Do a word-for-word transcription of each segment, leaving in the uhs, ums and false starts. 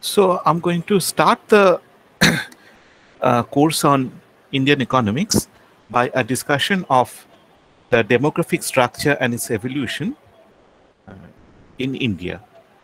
So I'm going to start the uh, course on Indian economics by a discussion of the demographic structure and its evolution in India.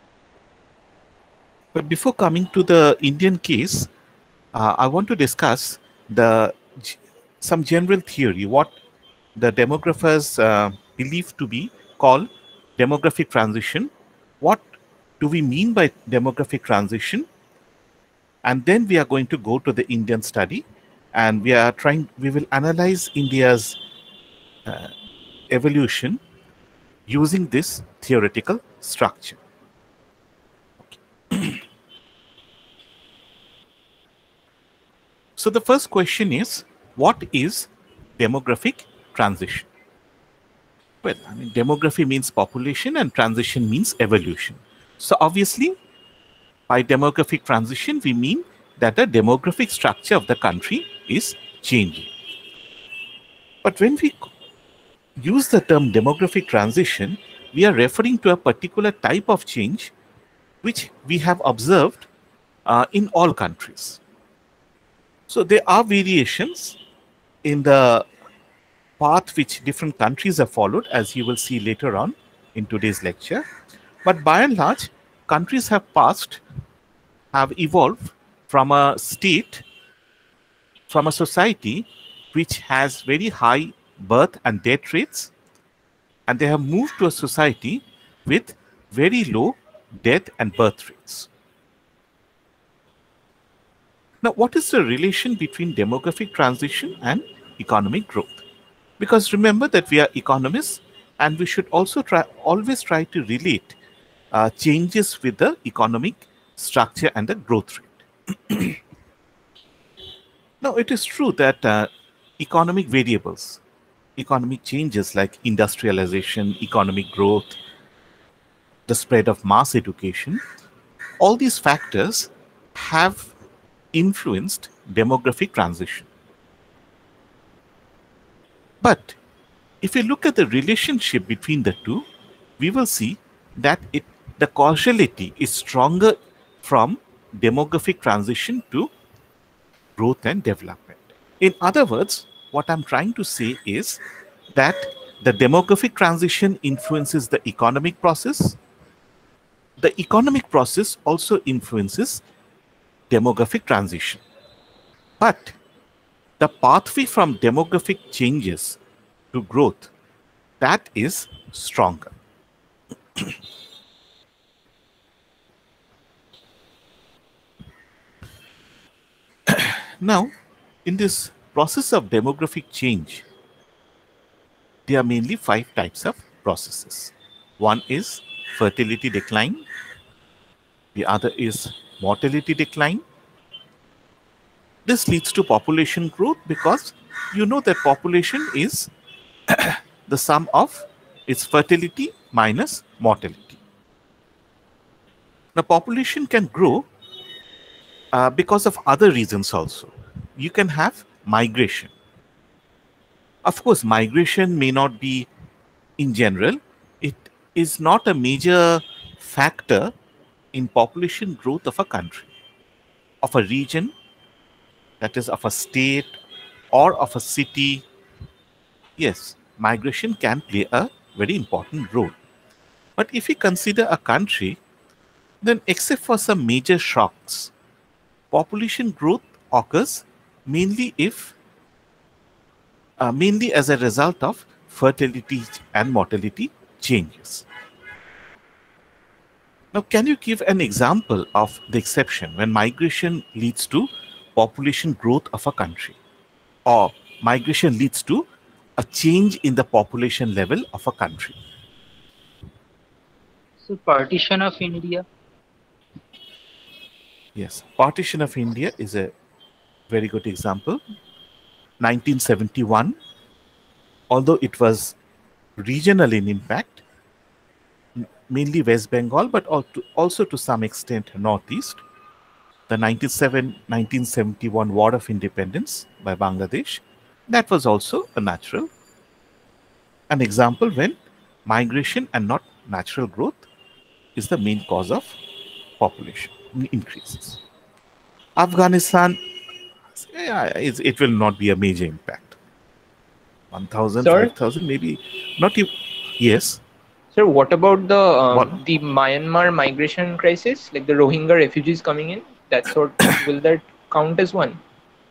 But before coming to the Indian case, uh, I want to discuss the g- some general theory, what the demographers uh, believe to be called demographic transition. What do we mean by demographic transition? And then we are going to go to the Indian study, and we are trying we will analyze India's evolution using this theoretical structure. So the first question is, what is demographic transition? Well, I mean, demography means population and transition means evolution. So obviously, by demographic transition, we mean that the demographic structure of the country is changing. But when we use the term demographic transition, we are referring to a particular type of change which we have observed uh, in all countries. So there are variations in the path which different countries have followed, as you will see later on in today's lecture. But by and large, countries have passed, have evolved from a state, from a society which has very high birth and death rates, and they have moved to a society with very low death and birth rates. Now, what is the relation between demographic transition and economic growth? Because remember that we are economists, and we should also try always try to relate uh, changes with the economic structure and the growth rate. Now, it is true that uh, economic variables, economic changes like industrialization, economic growth, the spread of mass education, all these factors have influenced demographic transition. But if we look at the relationship between the two, we will see that it, the causality is stronger from demographic transition to growth and development. In other words, what I'm trying to say is that the demographic transition influences the economic process. The economic process also influences demographic transition. But the pathway from demographic changes to growth, that is stronger. Now, in this process of demographic change, there are mainly five types of processes. One is fertility decline, the other is mortality decline. This leads to population growth because you know that population is the sum of its fertility minus mortality. Now, population can grow uh, because of other reasons also. You can have migration. Of course, migration may not be in general, it is not a major factor in population growth of a country, of a region, that is, of a state or of a city. Yes, migration can play a very important role. But if we consider a country, then except for some major shocks, population growth occurs mainly if uh, mainly as a result of fertility and mortality changes. Now, can you give an example of the exception when migration leads to population growth of a country, or migration leads to a change in the population level of a country? So partition of India. Yes, partition of India is a very good example. nineteen seventy-one, although it was regional in impact, mainly West Bengal, but also to some extent Northeast, the nineteen seventy-one War of Independence by Bangladesh, that was also a natural, an example when migration and not natural growth is the main cause of population. increases. Afghanistan, yeah, it, it will not be a major impact. one thousand, Sir? five thousand, maybe not even. Yes. Sir, what about the What? um, the Myanmar migration crisis, like the Rohingya refugees coming in? That sort, will that count as one?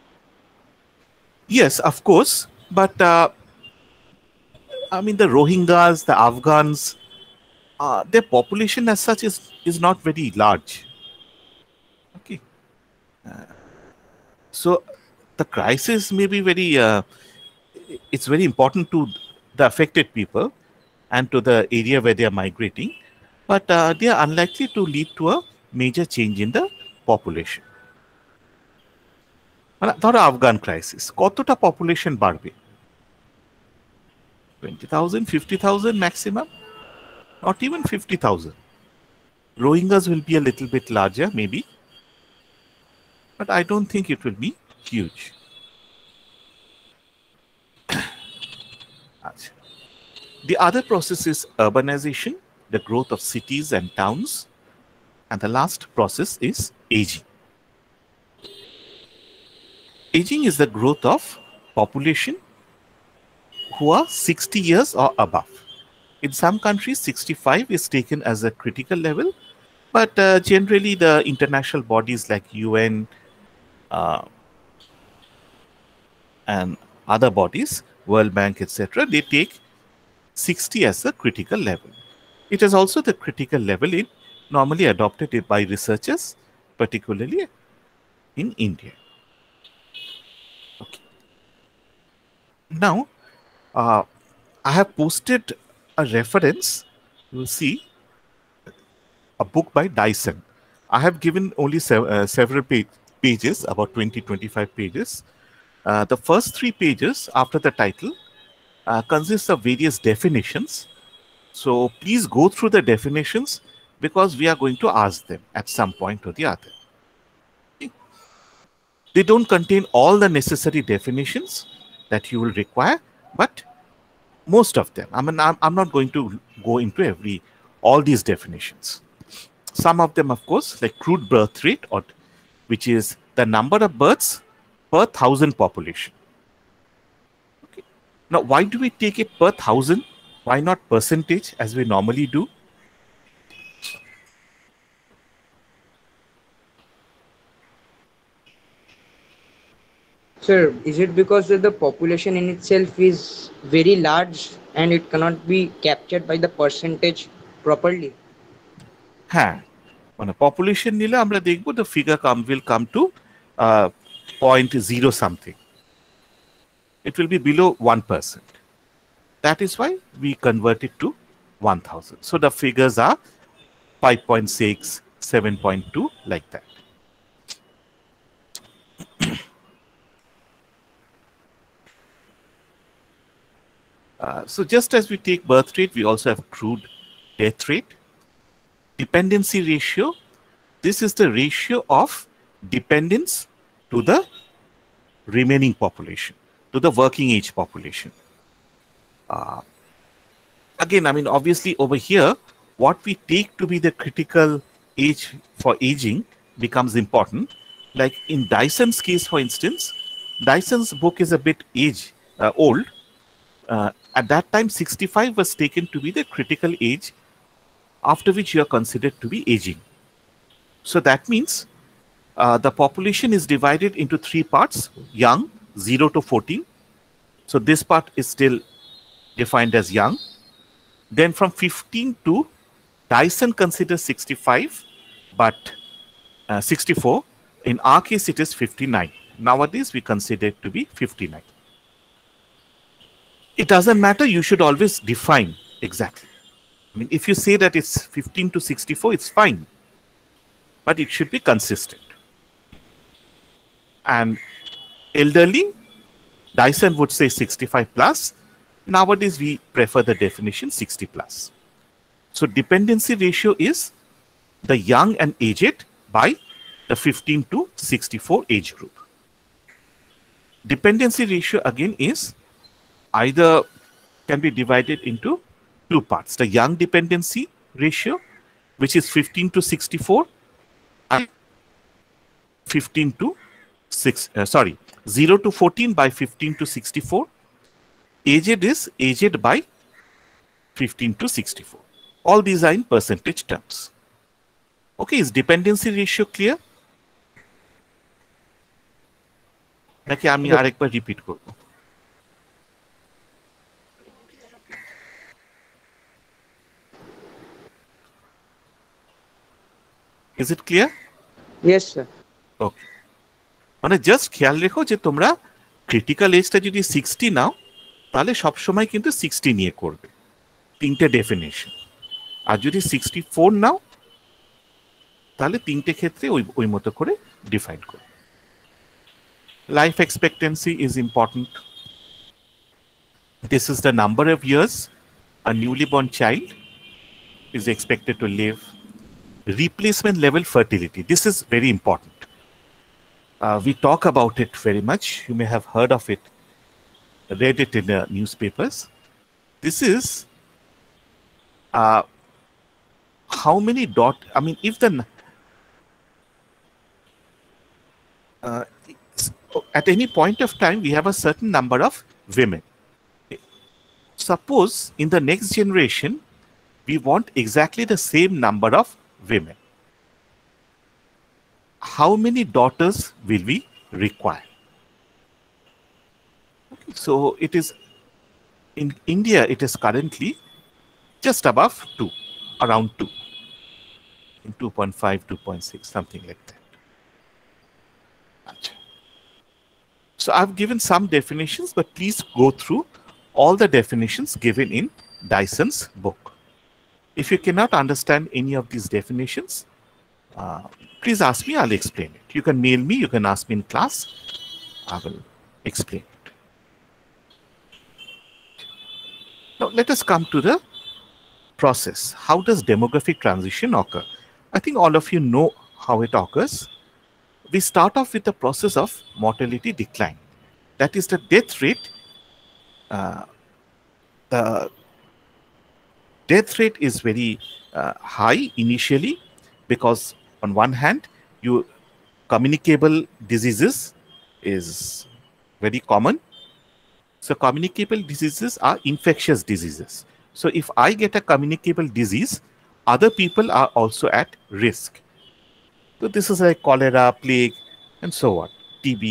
Yes, of course. But uh, I mean, the Rohingyas, the Afghans, uh, their population as such is, is not very large. Okay. Uh, so the crisis may be very, uh, it's very important to the affected people and to the area where they are migrating, but uh, they are unlikely to lead to a major change in the population. মানে ধরো Afghan crisis কতটা population বাড়বে twenty thousand, fifty thousand maximum, not even fifty thousand. Rohingyas will be a little bit larger maybe, but I don't think it will be huge. The other process is urbanization, the growth of cities and towns, and the last process is aging. Aging is the growth of population who are sixty years or above. In some countries, sixty-five is taken as a critical level, but uh, generally the international bodies like U N uh, and other bodies, World Bank, et cetera, they take sixty as a critical level. It is also the critical level in normally adopted by researchers, particularly in India. Okay. Now, uh, I have posted a reference. You will see a book by Dyson. I have given only sev uh, several pa pages, about twenty, twenty-five pages. Uh, the first three pages after the title uh, consist of various definitions. So please go through the definitions because we are going to ask them at some point or the other. Okay. They don't contain all the necessary definitions that you will require, but most of them. I mean, I'm, I'm not going to go into every all these definitions. Some of them, of course, like crude birth rate, or which is the number of births per thousand population. Okay. Now, why do we take it per thousand? Why not percentage as we normally do? Sir, is it because that the population in itself is very large and it cannot be captured by the percentage properly? হ্যাঁ, মানে population নিলে আমরা দেখব the figure come will come to uh, zero point zero something. It will be below one percent. That is why we convert it to one thousand. So the figures are five point six, seven point two, like that. Uh, so just as we take birth rate, we also have crude death rate. Dependency ratio, this is the ratio of dependence to the remaining population, to the working age population. Uh, again, I mean, obviously over here, what we take to be the critical age for aging becomes important. Like in Dyson's case, for instance, Dyson's book is a bit age uh, old. Uh, at that time, sixty-five was taken to be the critical age after which you are considered to be aging. So that means uh, the population is divided into three parts: young, zero to fourteen. So this part is still defined as young. Then from fifteen to, Dyson considers sixty-five, but uh, sixty-four. In our case, it is fifty-nine. Nowadays, we consider it to be fifty-nine. It doesn't matter. You should always define exactly. I mean, if you say that it's fifteen to sixty-four, it's fine, but it should be consistent. And elderly, Dyson would say sixty-five plus. Nowadays, we prefer the definition sixty plus. So dependency ratio is the young and aged by the fifteen to sixty-four age group. Dependency ratio again is either can be divided into two parts: the young dependency ratio, which is fifteen to sixty-four, and fifteen to six, uh, sorry, zero to fourteen by fifteen to sixty-four. Aged is aged by fifteen to sixty-four. All these are in percentage terms. Okay, is dependency ratio clear? নাকি আমি আরেকবার repeat করব? Is it clear? Yes, sir. Okay. মানে just খেয়াল রেখো যে তোমরা critical এজটা যদি সিক্সটি নাও তাহলে সবসময় কিন্তু সিক্সটি নিয়ে করবে, তিনটে ডেফিনেশন। আর যদি সিক্সটি ফোর নাও তাহলে তিনটে ক্ষেত্রে ওই ওই মতো করে ডিফাইন করবে। Life expectancy is important. This is the number of years a newly born child is expected to live. Replacement level fertility. This is very important. Uh, we talk about it very much. You may have heard of it, read it in the newspapers. This is uh, how many dot, I mean, if the, uh, at any point of time, we have a certain number of women. Suppose in the next generation, we want exactly the same number of women. How many daughters will we require? Okay, so it is, in India, it is currently just above two, around two, in two point five, two point six, something like that. So I've given some definitions, but please go through all the definitions given in Dyson's book. If you cannot understand any of these definitions, uh, please ask me, I'll explain it. You can mail me, you can ask me in class, I will explain it. Now let us come to the process. How does demographic transition occur? I think all of you know how it occurs. We start off with the process of mortality decline. That is the death rate. Uh, the death rate is very uh, high initially because on one hand, you communicable diseases is very common. So communicable diseases are infectious diseases. So if I get a communicable disease, other people are also at risk. So this is like cholera, plague, and so on, T B.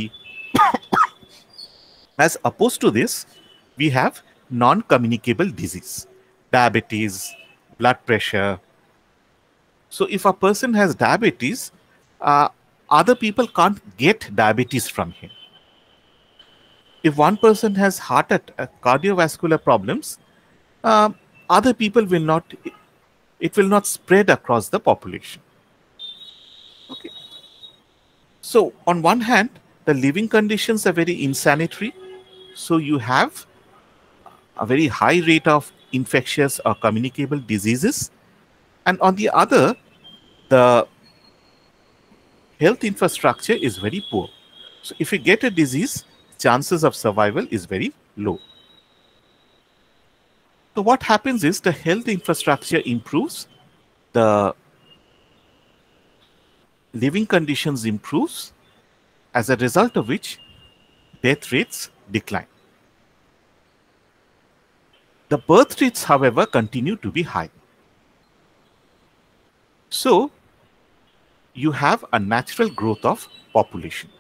As opposed to this, we have non-communicable disease, diabetes, blood pressure. So if a person has diabetes, uh, other people can't get diabetes from him. If one person has heart attack, cardiovascular problems, uh, other people will not, it will not spread across the population. Okay. So on one hand, the living conditions are very insanitary. So you have a very high rate of infectious or communicable diseases. And on the other, the health infrastructure is very poor. So if you get a disease, chances of survival is very low. So what happens is the health infrastructure improves, the living conditions improves, as a result of which death rates decline. The birth rates, however, continue to be high. So you have a natural growth of population.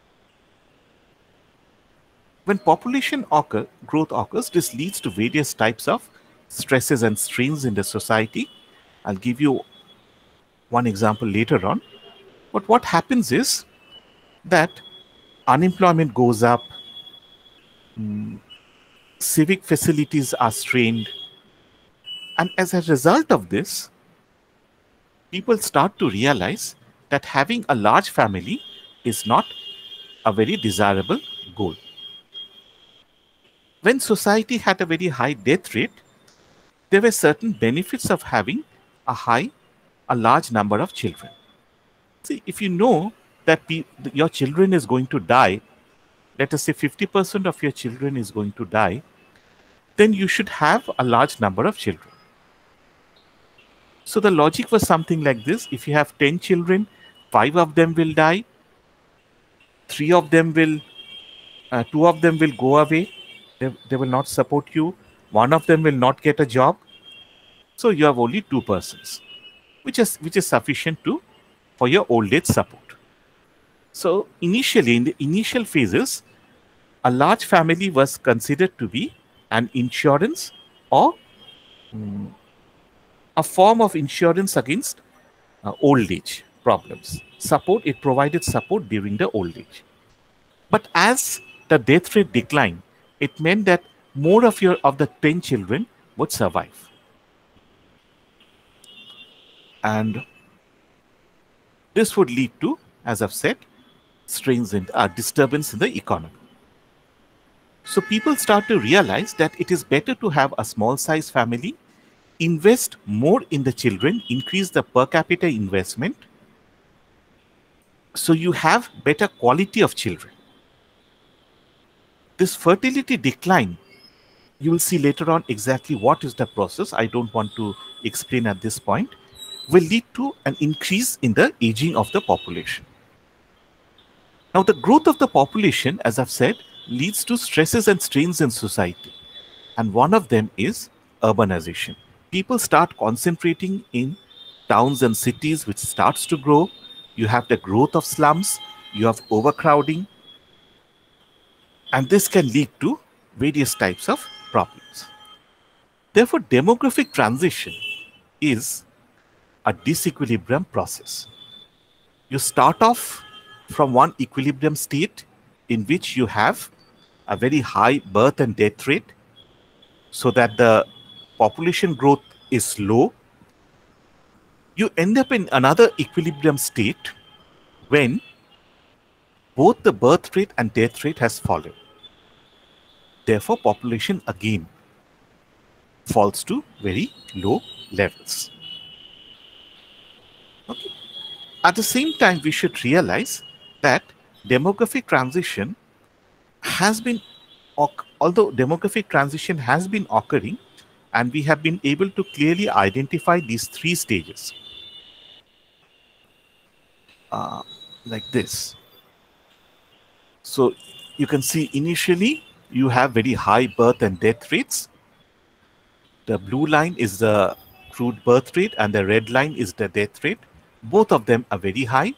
When population occur, growth occurs, this leads to various types of stresses and strains in the society. I'll give you one example later on. But what happens is that unemployment goes up, mm, civic facilities are strained, and as a result of this, people start to realize that having a large family is not a very desirable goal. When society had a very high death rate, there were certain benefits of having a high, a large number of children. See, if you know that your children is going to die, let us say fifty percent of your children is going to die, then you should have a large number of children. So the logic was something like this: if you have ten children, five of them will die, three of them will, uh, two of them will go away. They, they will not support you. One of them will not get a job. So you have only two persons, which is which is sufficient to for your old age support. So initially, in the initial phases, a large family was considered to be an insurance or um, a form of insurance against uh, old age problems. Support, it provided support during the old age. But as the death rate declined, it meant that more of your of the ten children would survive. And this would lead to, as I've said, strains in uh, disturbance in the economy. So people start to realize that it is better to have a small size family, invest more in the children, increase the per capita investment, so you have better quality of children. This fertility decline, you will see later on exactly what is the process. I don't want to explain at this point. Will lead to an increase in the aging of the population. Now, the growth of the population, as I've said, leads to stresses and strains in society. And one of them is urbanization. People start concentrating in towns and cities, which starts to grow. You have the growth of slums, you have overcrowding, and this can lead to various types of problems. Therefore, demographic transition is a disequilibrium process. You start off from one equilibrium state in which you have a very high birth and death rate, so that the population growth is low. You end up in another equilibrium state when both the birth rate and death rate has fallen. Therefore, population again falls to very low levels. Okay. At the same time, we should realize that demographic transition has been, although demographic transition has been occurring, and we have been able to clearly identify these three stages. Uh, like this. So you can see initially you have very high birth and death rates. The blue line is the crude birth rate and the red line is the death rate. Both of them are very high.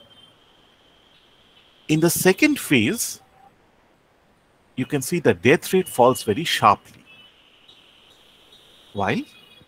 In the second phase, you can see the death rate falls very sharply, while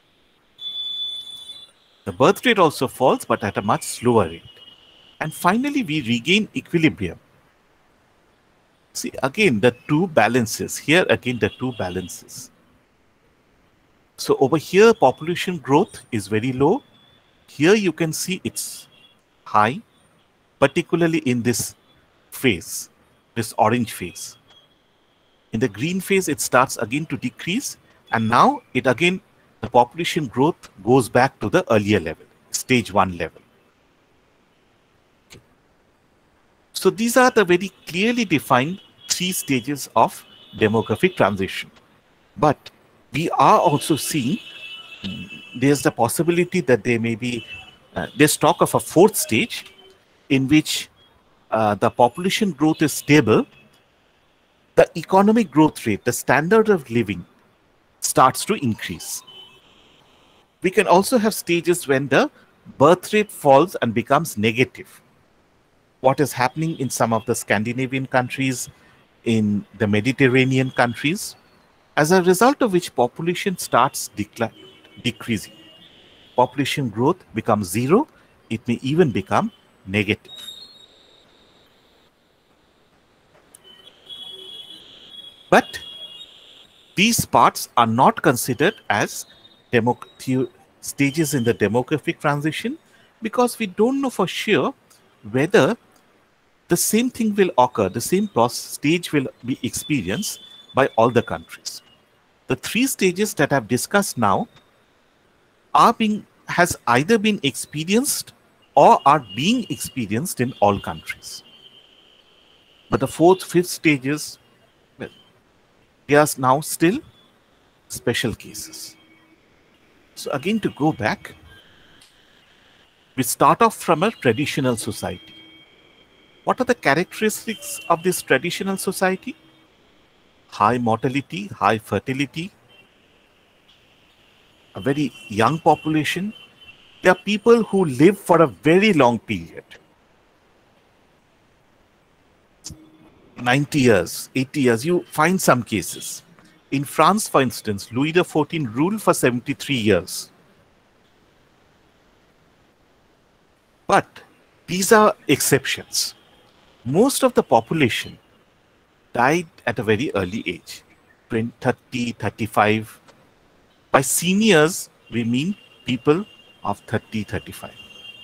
the birth rate also falls, but at a much slower rate. And finally, we regain equilibrium. See, again, the two balances. Here, again, the two balances. So over here, population growth is very low. Here, you can see it's high, particularly in this phase, this orange phase. In the green phase, it starts again to decrease. And now, it again, the population growth goes back to the earlier level, stage one level. Okay. So these are the very clearly defined three stages of demographic transition. But we are also seeing um, there's the possibility that there may be, uh, there's talk of a fourth stage in which uh, the population growth is stable, the economic growth rate, the standard of living starts to increase. We can also have stages when the birth rate falls and becomes negative. What is happening in some of the Scandinavian countries, in the Mediterranean countries, as a result of which population starts decreasing. Population growth becomes zero, it may even become negative. But these parts are not considered as stages in the demographic transition because we don't know for sure whether the same thing will occur, the same stage will be experienced by all the countries. The three stages that I've discussed now are being, has either been experienced or are being experienced in all countries. But the fourth, fifth stages, well, they are now still special cases. So again, to go back, we start off from a traditional society. What are the characteristics of this traditional society? High mortality, high fertility, a very young population. There are people who live for a very long period. ninety years, eighty years, you find some cases. In France, for instance, Louis the fourteenth ruled for seventy-three years. But these are exceptions. Most of the population died at a very early age, thirty, thirty-five. By seniors, we mean people of thirty, thirty-five.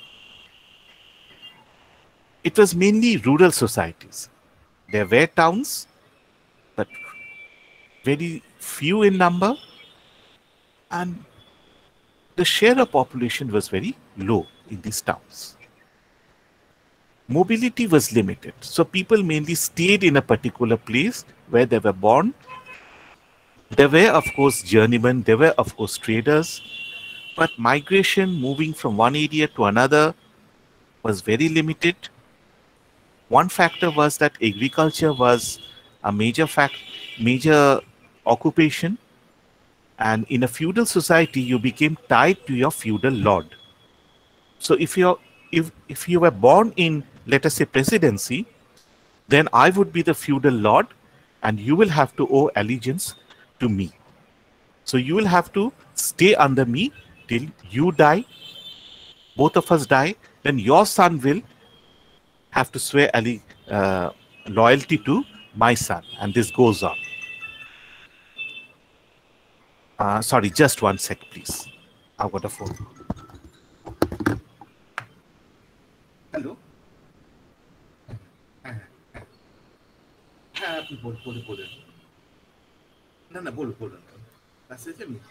It was mainly rural societies. There were towns, but very few in number, and the share of population was very low in these towns. Mobility was limited, so people mainly stayed in a particular place where they were born. There were, of course, journeymen, there were, of course, traders, but migration moving from one area to another was very limited. One factor was that agriculture was a major fact, major occupation, and in a feudal society, you became tied to your feudal lord. So if you're if if you were born in, let us say, presidency, then I would be the feudal lord, and you will have to owe allegiance to me. So you will have to stay under me till you die. Both of us die, then your son will have to swear ali, uh, loyalty to my son, and this goes on. Uh, sorry, just one sec, please. I've got a phone. Hello. হ্যাঁ আপনি বলে বলেন না না বলুন বলুন মেসেজে আমি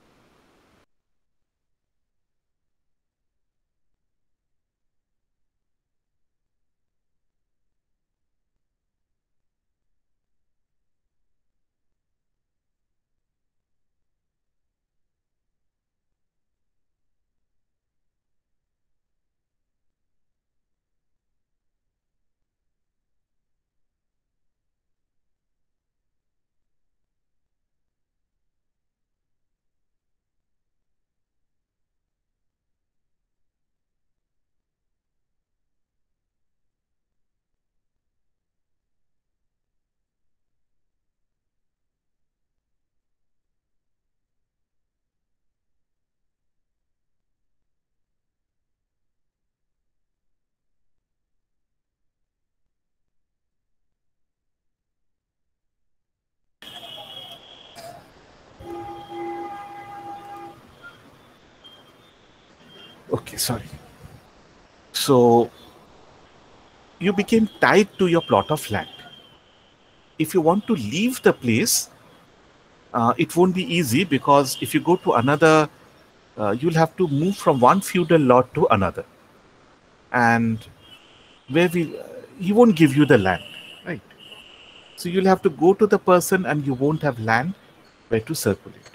Okay, sorry. So you became tied to your plot of land. If you want to leave the place, uh, it won't be easy, because if you go to another, uh, you'll have to move from one feudal lord to another, and where we uh, he won't give you the land, right? So you'll have to go to the person, and you won't have land where to circulate.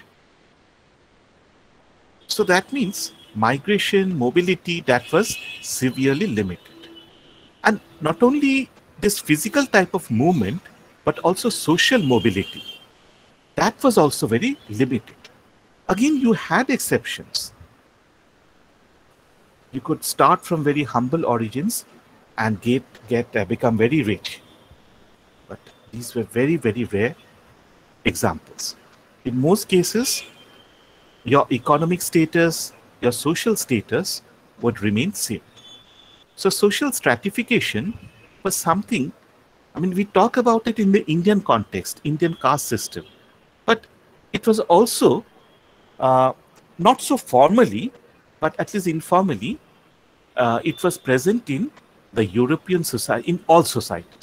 So that means migration, mobility, that was severely limited. And not only this physical type of movement, but also social mobility, that was also very limited. Again, you had exceptions. You could start from very humble origins and get, get uh, become very rich. But these were very, very rare examples. In most cases, your economic status, your social status would remain same. So social stratification was something, I mean, we talk about it in the Indian context, Indian caste system, but it was also uh, not so formally, but at least informally, uh, it was present in the European society, in all societies.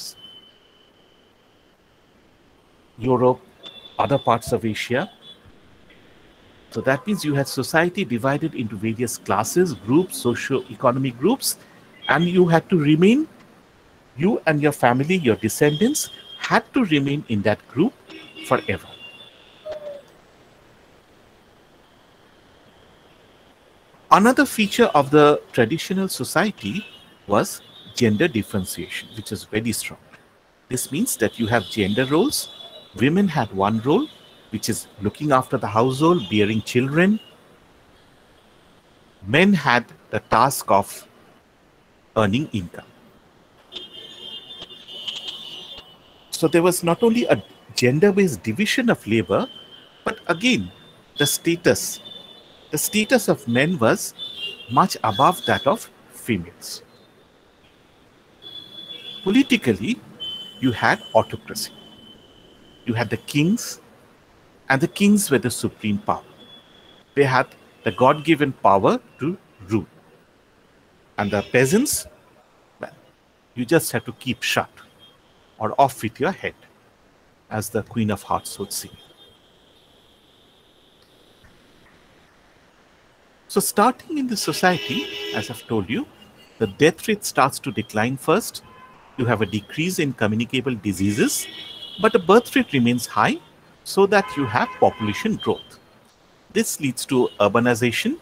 Europe, other parts of Asia. So that means you had society divided into various classes, groups, socio-economic groups, and you had to remain, you and your family, your descendants, had to remain in that group forever. Another feature of the traditional society was gender differentiation, which is very strong. This means that you have gender roles. Women had one role, which is looking after the household, bearing children. Men had the task of earning income. So there was not only a gender-based division of labor, but again, the status, the status of men was much above that of females. Politically, you had autocracy. You had the kings, and the kings were the supreme power. They had the God-given power to rule. And the peasants, well, you just have to keep shut or off with your head, as the Queen of Hearts would say. So starting in the society, as I've told you, the death rate starts to decline first. You have a decrease in communicable diseases, but the birth rate remains high so that you have population growth. This leads to urbanization.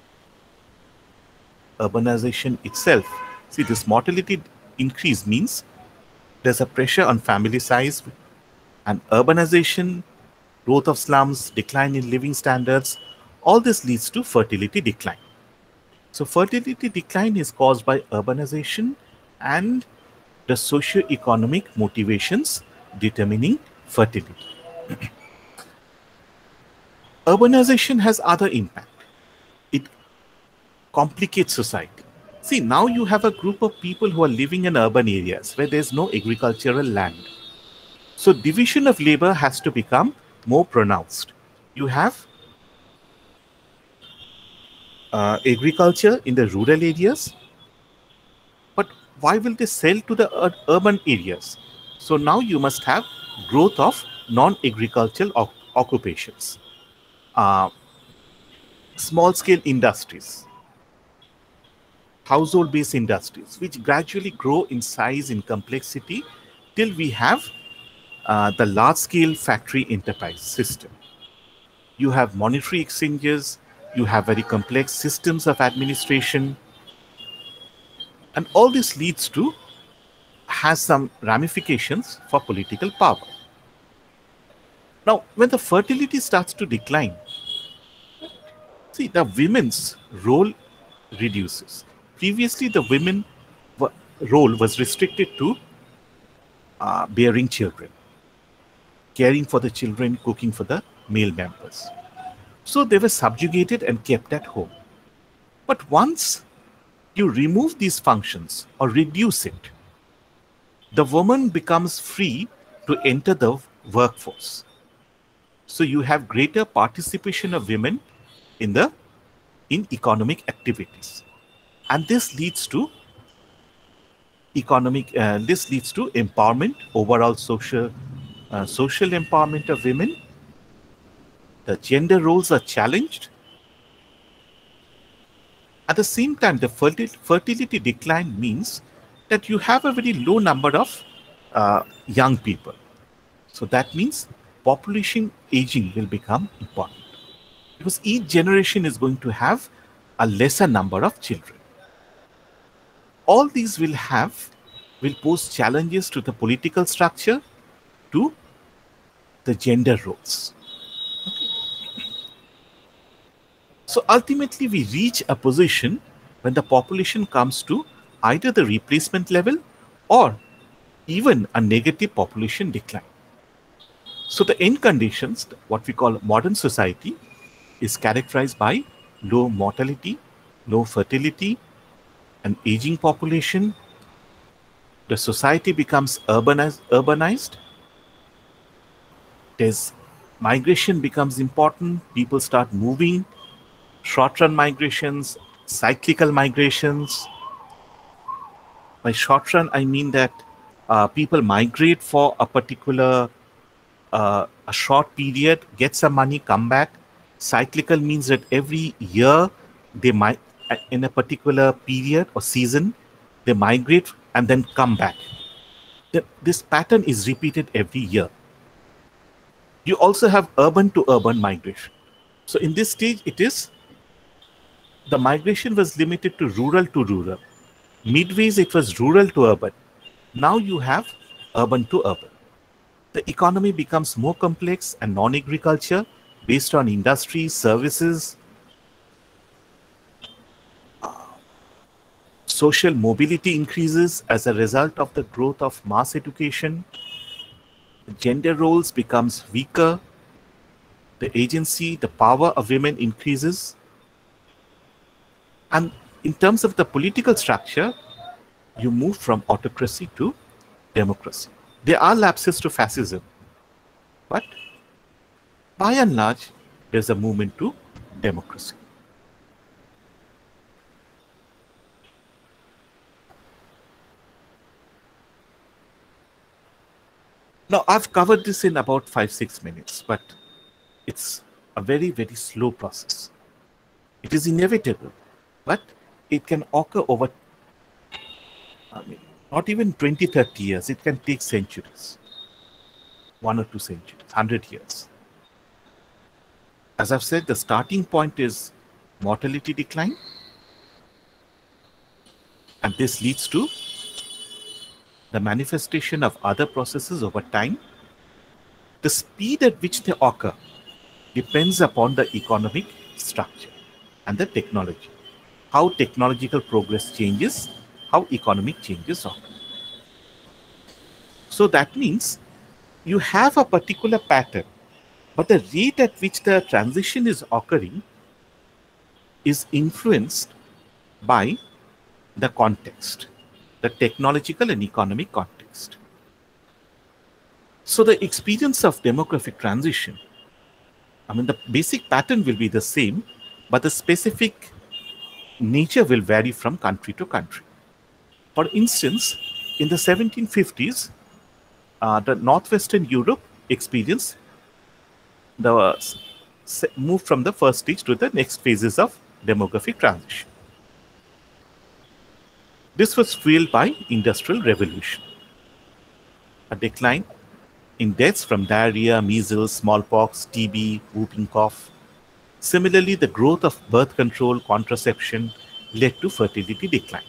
Urbanization itself, see, this mortality increase means there's a pressure on family size, and urbanization, growth of slums, decline in living standards, all this leads to fertility decline. So fertility decline is caused by urbanization and the socio-economic motivations determining fertility. Urbanization has other impact. It complicates society. See, now you have a group of people who are living in urban areas where there's no agricultural land. So division of labor has to become more pronounced. You have uh, agriculture in the rural areas, but why will they sell to the ur urban areas? So now you must have growth of non-agricultural occupations, uh, small-scale industries, household-based industries, which gradually grow in size, in complexity, till we have uh, the large-scale factory enterprise system. You have monetary exchanges, you have very complex systems of administration, and all this leads to, has some ramifications for political power. Now, when the fertility starts to decline, see, the women's role reduces. Previously, the women role was restricted to uh, bearing children, caring for the children, cooking for the male members. So they were subjugated and kept at home. But once you remove these functions or reduce it, the woman becomes free to enter the workforce. So you have greater participation of women in the in economic activities. And this leads to economic, uh, this leads to empowerment, overall social, uh, social empowerment of women. The gender roles are challenged. At the same time, the fertility decline means that you have a very low number of uh, young people. So that means population aging will become important, because each generation is going to have a lesser number of children. All these will have, will pose challenges to the political structure, to the gender roles. Okay. So ultimately we reach a position when the population comes to either the replacement level or even a negative population decline. So the end conditions, what we call modern society, is characterized by low mortality, low fertility, an aging population. The society becomes urbanized, urbanized. There's migration becomes important. People start moving, short-run migrations, cyclical migrations. By short-run, I mean that uh, people migrate for a particular, uh, a short period, get some money, come back. Cyclical means that every year they might, in a particular period or season, they migrate and then come back. The, this pattern is repeated every year. You also have urban to urban migration. So in this stage, it is, the migration was limited to rural to rural. Midways, it was rural to urban. Now you have urban to urban. The economy becomes more complex and non-agriculture based on industries, services. Social mobility increases as a result of the growth of mass education. Gender roles becomes weaker. The agency, the power of women increases. And in terms of the political structure, you move from autocracy to democracy. There are lapses to fascism, but by and large, there's a movement to democracy. Now, I've covered this in about five, six minutes, but it's a very, very slow process. It is inevitable, but it can occur over, I mean, not even twenty, thirty years. It can take centuries, one or two centuries, one hundred years. As I've said, the starting point is mortality decline, and this leads to the manifestation of other processes over time. The speed at which they occur depends upon the economic structure and the technology. How technological progress changes, how economic changes occur. So that means you have a particular pattern, but the rate at which the transition is occurring is influenced by the context, the technological and economic context. So the experience of demographic transition, I mean, the basic pattern will be the same, but the specific nature will vary from country to country. For instance, in the seventeen fifties, uh, the Northwestern Europe experienced the uh, move from the first stage to the next phases of demographic transition. This was fueled by industrial revolution. A decline in deaths from diarrhea, measles, smallpox, T B, whooping cough. Similarly, the growth of birth control, contraception led to fertility decline.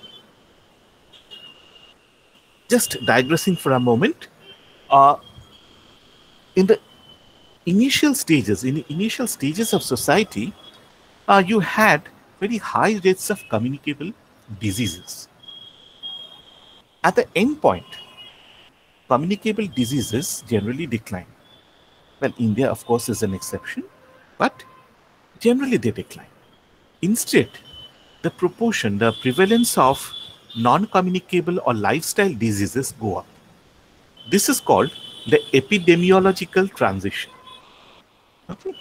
Just digressing for a moment, uh, in the initial stages, in the initial stages of society, uh, you had very high rates of communicable diseases. At the end point, communicable diseases generally decline. Well, India, of course, is an exception, but generally they decline. Instead, the proportion, the prevalence of non-communicable or lifestyle diseases go up. This is called the epidemiological transition. Okay.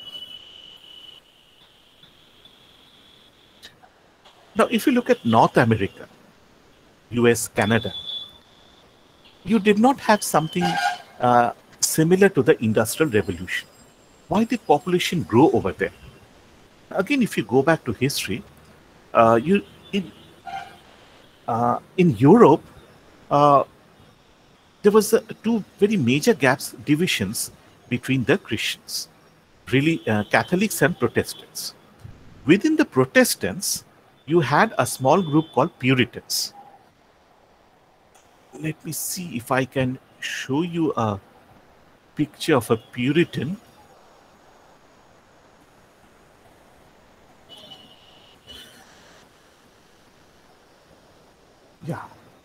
Now, if you look at North America, U S, Canada, you did not have something uh, similar to the Industrial Revolution. Why did population grow over there? Again, if you go back to history, uh, you in uh, in Europe, uh, there was uh, two very major gaps, divisions between the Christians, really uh, Catholics and Protestants. Within the Protestants, you had a small group called Puritans. Let me see if I can show you a picture of a Puritan. Yeah.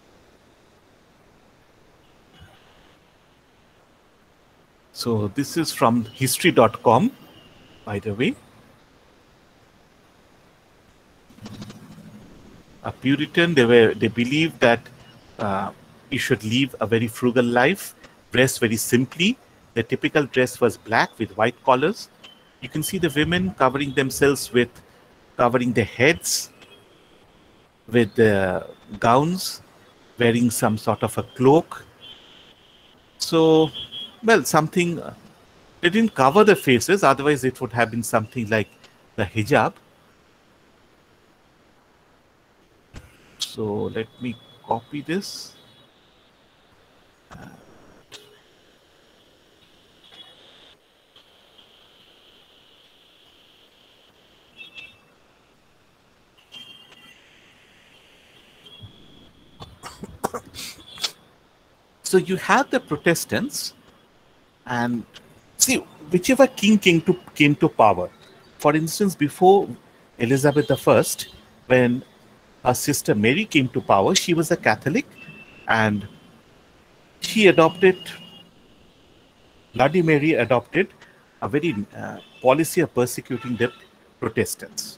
So this is from history dot com, by the way. A Puritan, they were they believed that uh, you should live a very frugal life, dress very simply. The typical dress was black with white collars. You can see the women covering themselves with covering their heads with the gowns, wearing some sort of a cloak. So, well, something, uh, they didn't cover the faces, otherwise it would have been something like the hijab. So let me copy this. So you have the Protestants, and see, whichever king came to came to power. For instance, before Elizabeth the First, when her sister Mary came to power, she was a Catholic, and she adopted, Bloody Mary adopted a very uh, policy of persecuting the Protestants.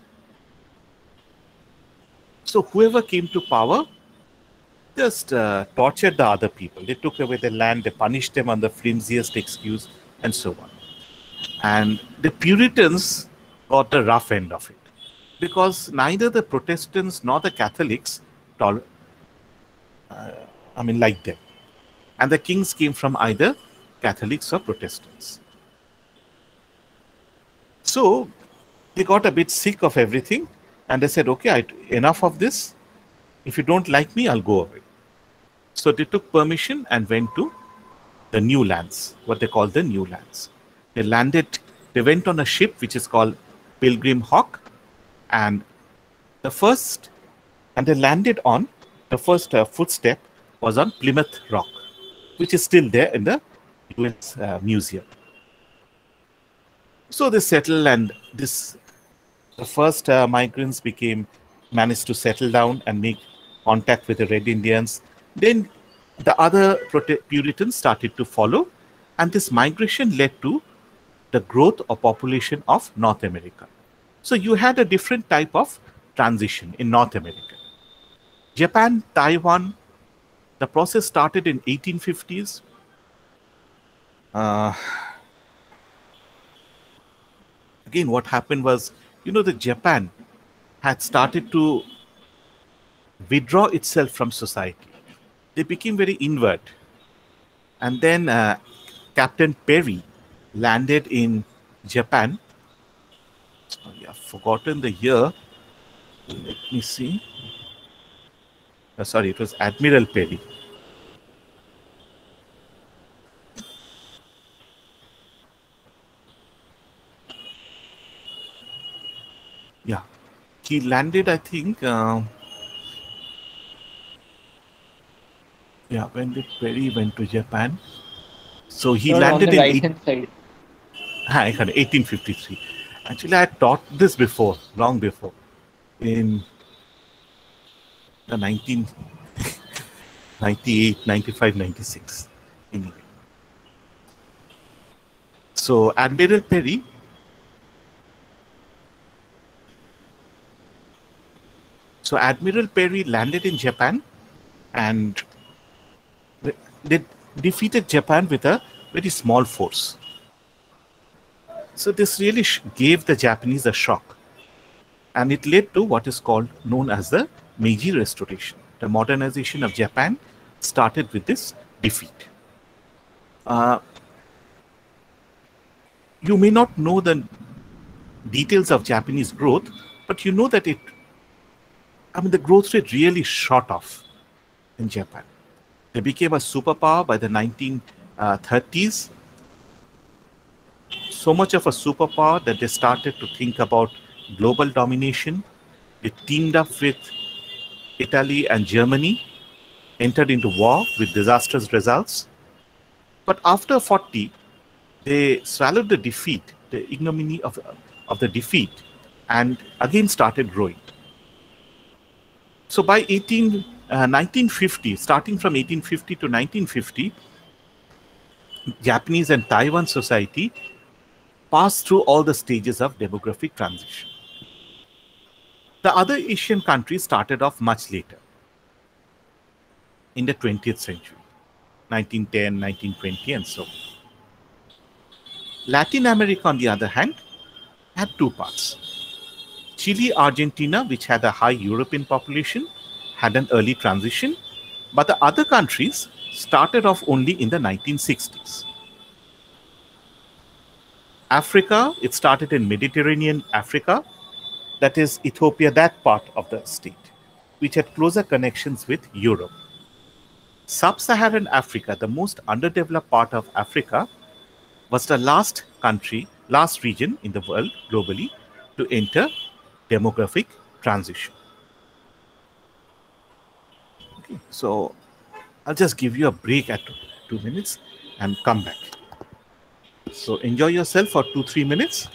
So whoever came to power just uh, tortured the other people. They took away their land, they punished them on the flimsiest excuse, and so on. And the Puritans got the rough end of it, because neither the Protestants nor the Catholics tol- uh, I mean, like them. And the kings came from either Catholics or Protestants. So they got a bit sick of everything, and they said, okay, I, enough of this. If you don't like me, I'll go away. So they took permission and went to the new lands, what they call the new lands. They landed, they went on a ship which is called Pilgrim Hawk, and the first, and they landed on, the first uh, footstep was on Plymouth Rock, which is still there in the U S uh, museum. So they settled, and this, the first uh, migrants became, managed to settle down and make contact with the Red Indians. Then the other Puritans started to follow, and this migration led to the growth of population of North America. So you had a different type of transition in North America. Japan, Taiwan, the process started in eighteen fifties. Uh, again, what happened was, you know, the Japan had started to withdraw itself from society. They became very inward. And then uh, Captain Perry landed in Japan. Sorry, I've forgotten the year. Let me see. Uh, sorry, it was Admiral Perry. Yeah, he landed, I think. Uh, yeah, when did Perry went to Japan? So he Or landed on the in right eight, hand side. ah, eighteen fifty-three. Actually, I had taught this before, long before, in the nineteen ninety-eight, ninety-five, ninety-six. Anyway. So Admiral Perry So Admiral Perry landed in Japan, and they defeated Japan with a very small force. So this really gave the Japanese a shock, and it led to what is called known as the Meiji Restoration. The modernization of Japan started with this defeat. Uh, you may not know the details of Japanese growth, but you know that it I mean, the growth rate really shot off in Japan. They became a superpower by the nineteen thirties. So much of a superpower that they started to think about global domination. They teamed up with Italy and Germany, entered into war with disastrous results. But after forty, they swallowed the defeat, the ignominy of, of the defeat, and again started growing. So by eighteen, uh, nineteen fifty, starting from eighteen fifty to nineteen fifty, Japanese and Taiwan society passed through all the stages of demographic transition. The other Asian countries started off much later, in the twentieth century, nineteen ten, nineteen twenty, and so on. Latin America, on the other hand, had two parts. Chile, Argentina, which had a high European population, had an early transition, but the other countries started off only in the nineteen sixties. Africa, it started in Mediterranean Africa, that is Ethiopia, that part of the state, which had closer connections with Europe. Sub-Saharan Africa, the most underdeveloped part of Africa, was the last country, last region in the world globally to enter demographic transition. Okay, so I'll just give you a break at two, two minutes and come back. So enjoy yourself for two, three minutes.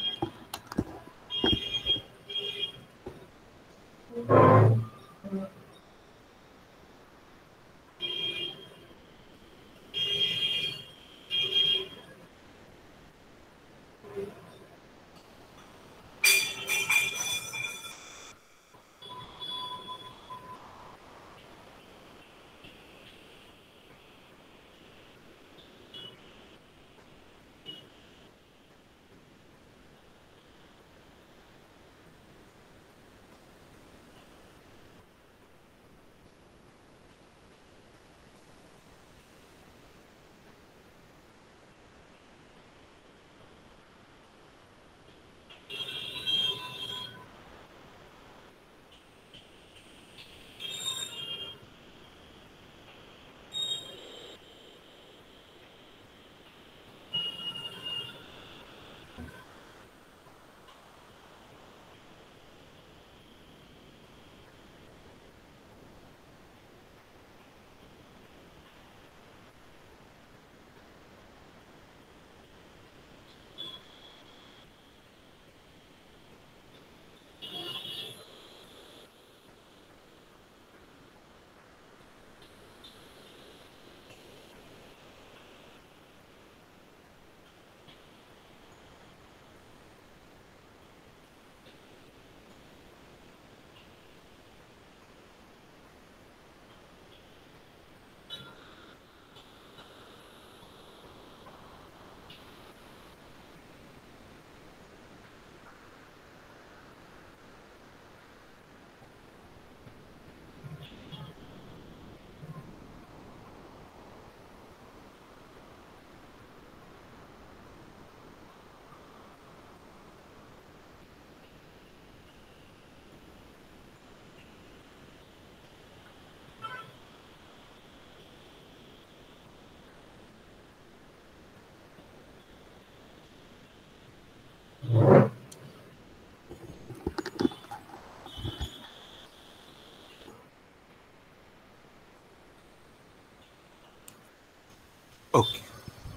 Okay.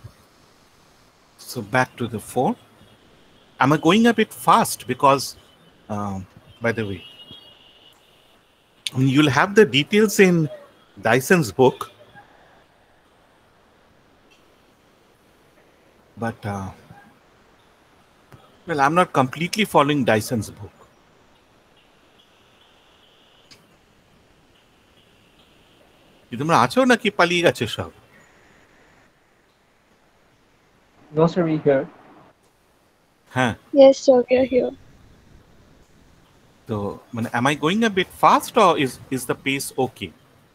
So back to the phone. Am I going a bit fast? Because, um, by the way, I mean, you'll have the details in Dyson's book. But, uh, well, I'm not completely following Dyson's book. কি তোমরা আছো নাকি পালিয়ে গেছে সব? No, sir, we here. হ্যাঁ, Yes, sir, we are here. so মানে, am I going a bit fast or is is the pace okay?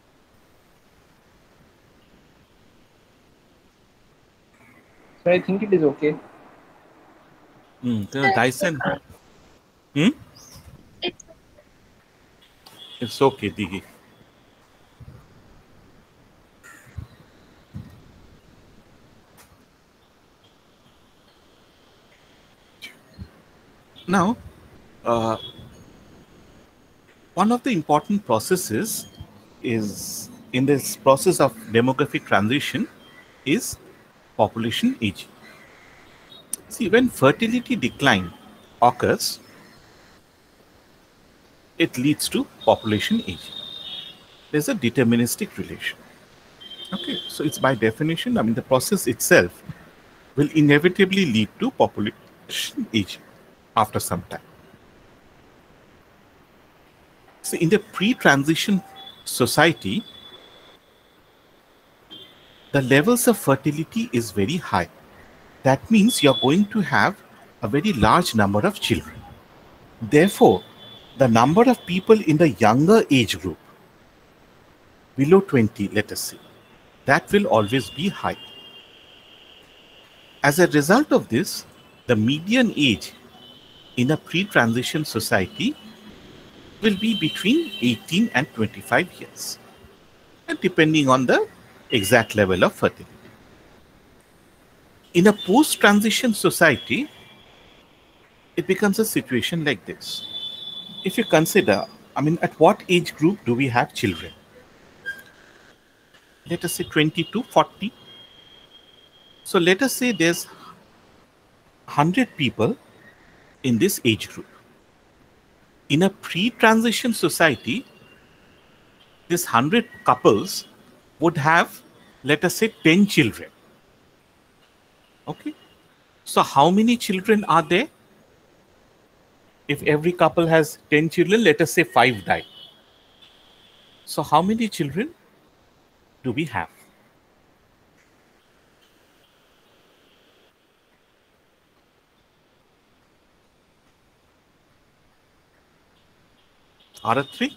Sir, I think it is okay. Hmm. So Dyson. Hmm. It's okay, Digi. Now, uh, one of the important processes is in this process of demographic transition is population aging. See, when fertility decline occurs, it leads to population aging. There's a deterministic relation. Okay, so it's by definition, I mean, the process itself will inevitably lead to population aging after some time. So in the pre-transition society, the levels of fertility is very high. That means you're going to have a very large number of children. Therefore, the number of people in the younger age group, below twenty, let us say, that will always be high. As a result of this, the median age in a pre-transition society will be between eighteen and twenty-five years, and depending on the exact level of fertility. In a post-transition society, it becomes a situation like this. If you consider, I mean, at what age group do we have children? let us say twenty to forty. So let us say there's one hundred people in this age group. In a pre-transition society, this one hundred couples would have, let us say, ten children. Okay. So how many children are there? If every couple has ten children, let us say five die. So how many children do we have? Arathrik?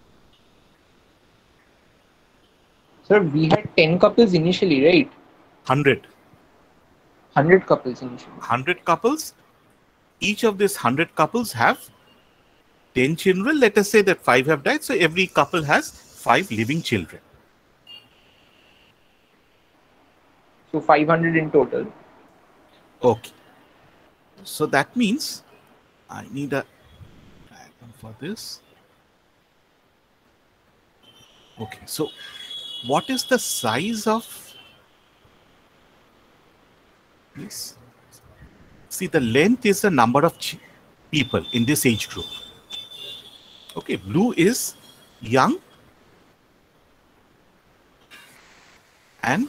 Sir, we had ten couples initially, right? one hundred. one hundred couples initially. one hundred couples. Each of these one hundred couples have ten children. Let us say that five have died. So every couple has five living children. So five hundred in total. Okay. So that means I need a diagram for this. Okay. So what is the size of this? See, the length is the number of people in this age group. Okay. Blue is young and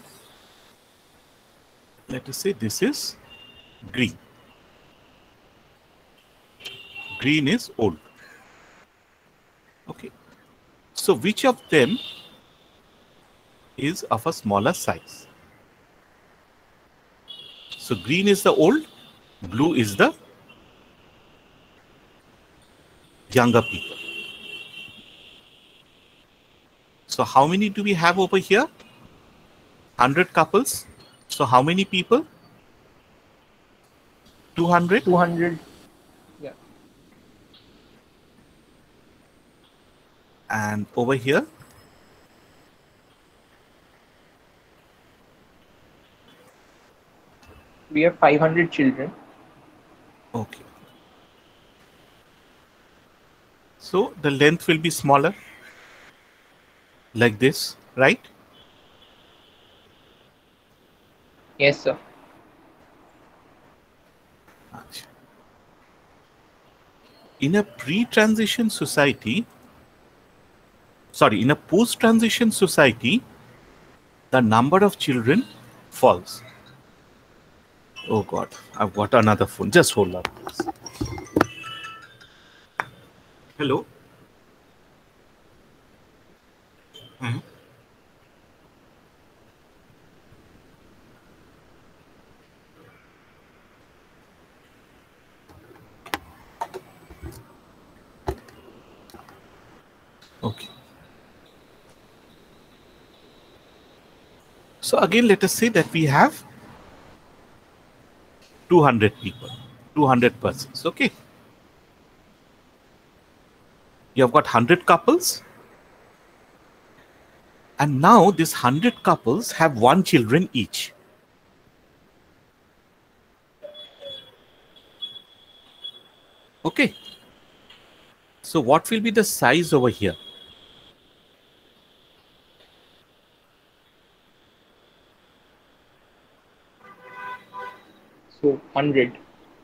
let us say this is green. Green is old. Okay. So which of them is of a smaller size? So green is the old, blue is the younger people. So how many do we have over here? one hundred couples. So how many people? two hundred? two hundred. Yeah. And over here? We have five hundred children. Okay. So the length will be smaller, like this, right? Yes, sir. In a pre-transition society, sorry, in a post-transition society, the number of children falls. Oh God, I've got another phone. Just hold on. Hello? Hmm? Okay. So again, let us say that we have two hundred people, two hundred persons. Okay. You have got one hundred couples. And now these one hundred couples have one children each. Okay. So what will be the size over here? So one hundred.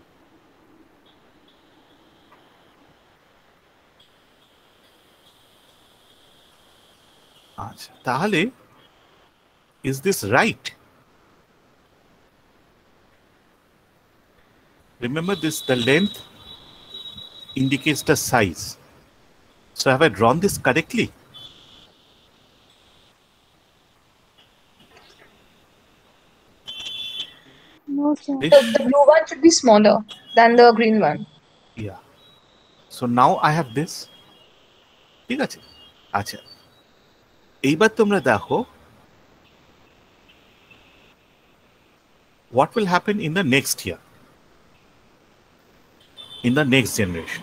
Achha, tahale, is this right? Remember this, the length indicates the size. So have I drawn this correctly? No, sir. This, The, the blue one should be smaller than the green one. yeah. So now I have this. ঠিক আছে? আচ্ছা। এইবার তোমরা দেখো what will happen in the next year, in the next generation.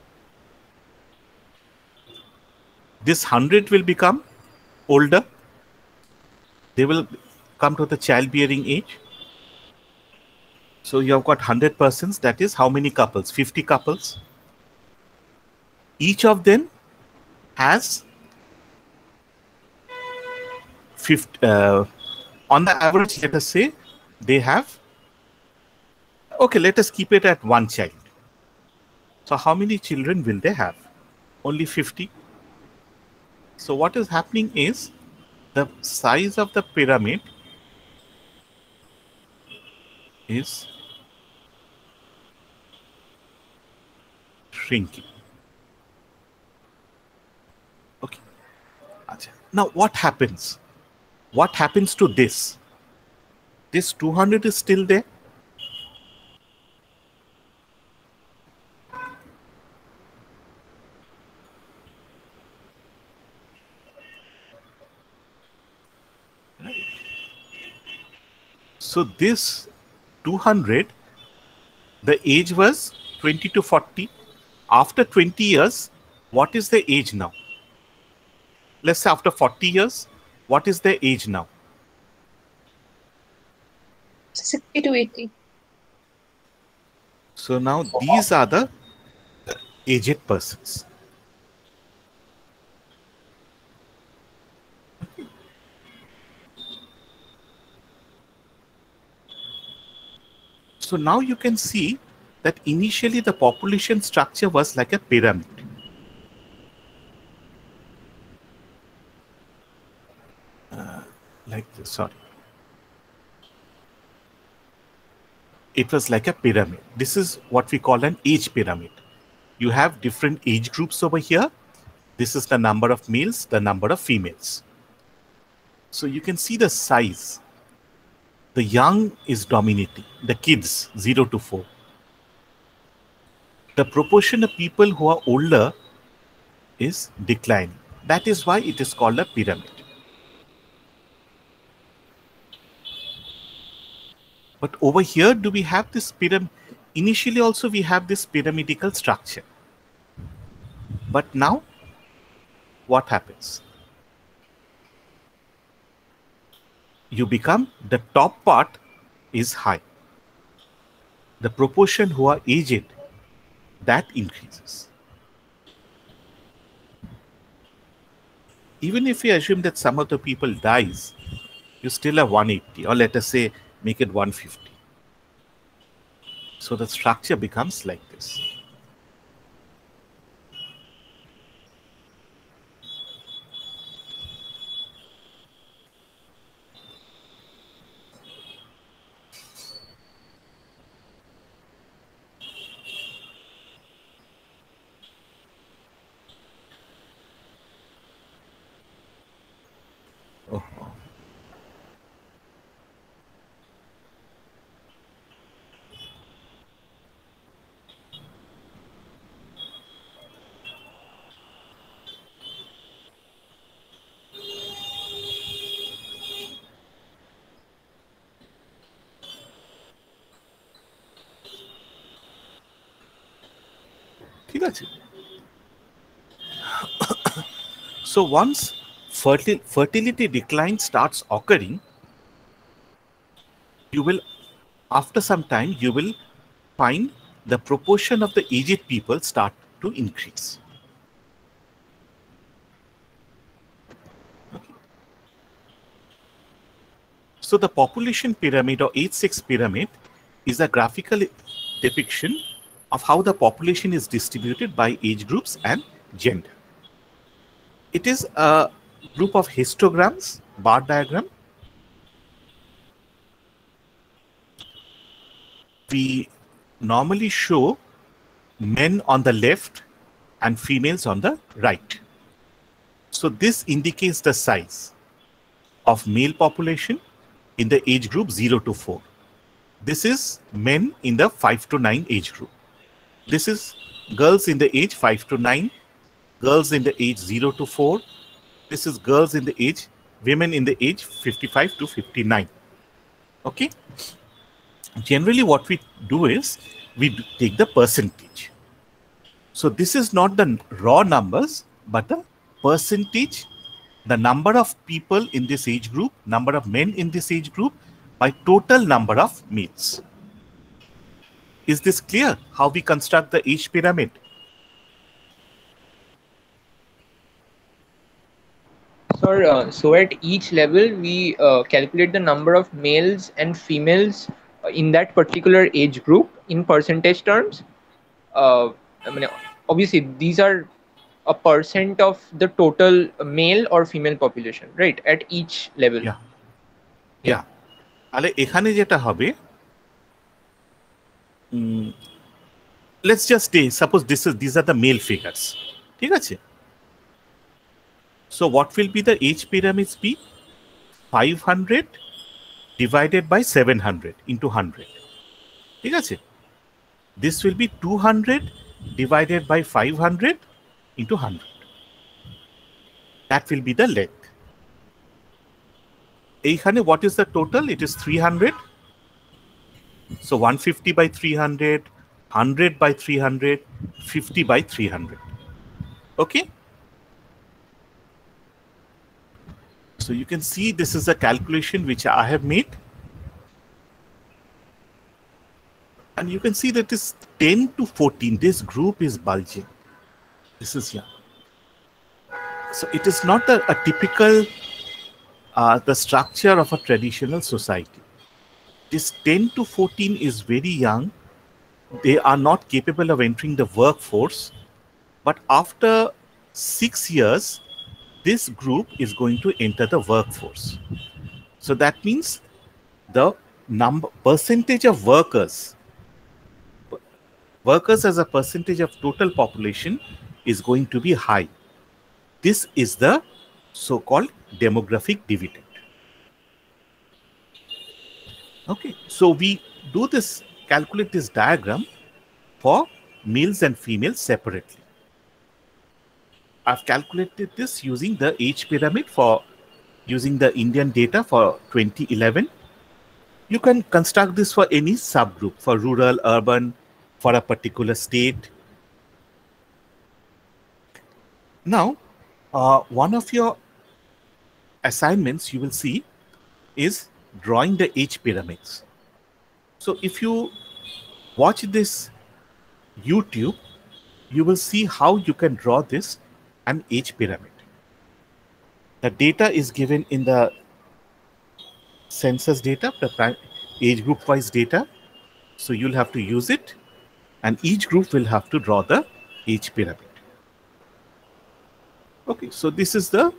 This one hundred will become older, they will come to the childbearing age. So you have got one hundred persons, that is how many couples? fifty couples. Each of them has fifty, uh, on the average, let us say they have, okay, let us keep it at one child. So how many children will they have? Only fifty. So what is happening is the size of the pyramid is shrinking. Okay. Now what happens? What happens to this? This two hundred is still there. So this two hundred, the age was twenty to forty. After twenty years, what is the age now? Let's say after forty years, what is the age now? sixty to eighty. So now these are the aged persons. So now you can see that initially the population structure was like a pyramid. Uh, like this, sorry. It was like a pyramid. This is what we call an age pyramid. You have different age groups over here. This is the number of males, the number of females. So you can see the size. The young is dominating, the kids zero to four. The proportion of people who are older is declining. That is why it is called a pyramid. But over here, do we have this pyramid? Initially also we have this pyramidal structure. But now, what happens? You become, the top part is high. The proportion who are aged, that increases. Even if we assume that some of the people dies, you still have one eighty, or let us say make it one fifty. So the structure becomes like this. Oh. ঠিক আছে? So once fertil fertility decline starts occurring, you will, after some time, you will find the proportion of the aged people start to increase. Okay. So the population pyramid or age six pyramid is a graphical depiction of how the population is distributed by age groups and gender. It is a group of histograms, bar diagram. We normally show men on the left and females on the right. So this indicates the size of male population in the age group zero to four. This is men in the five to nine age group. This is girls in the age five to nine, girls in the age zero to four. This is girls in the age, women in the age fifty-five to fifty-nine. Okay. Generally what we do is, we take the percentage. So this is not the raw numbers, but the percentage the number of people in this age group, number of men in this age group by total number of males. Is this clear how we construct the age pyramid? Sir, uh, so at each level, we uh, calculate the number of males and females uh, in that particular age group in percentage terms. Uh, I mean, obviously, these are a percent of the total male or female population, right? At each level. Yeah. Yeah. তাহলে এখানে যেটা হবে, let's just say, suppose this is these are the male figures. ঠিক আছে? So what will be the age pyramids be? five hundred divided by seven hundred into one hundred. ঠিক আছে? This will be two hundred divided by five hundred into one hundred. That will be the length. এইখানে what is the total? It is three hundred. So one hundred fifty by three hundred, one hundred by three hundred, fifty by three hundred. Okay? So you can see this is a calculation which I have made. And you can see that this ten to fourteen, this group is bulging. This is young. So it is not a, a typical, uh, the structure of a traditional society. This ten to fourteen is very young. They are not capable of entering the workforce. But after six years, this group is going to enter the workforce. So that means the number percentage of workers, workers as a percentage of total population is going to be high. This is the so-called demographic dividend. Okay, so we do this, calculate this diagram for males and females separately. I've calculated this using the age pyramid for using the Indian data for twenty eleven. You can construct this for any subgroup, for rural, urban, for a particular state. Now, uh, one of your assignments you will see is drawing the age pyramids. So if you watch this YouTube, you will see how you can draw this an age pyramid. The data is given in the census data, the age group wise data. So you'll have to use it, and each group will have to draw the age pyramid. Okay, so this is the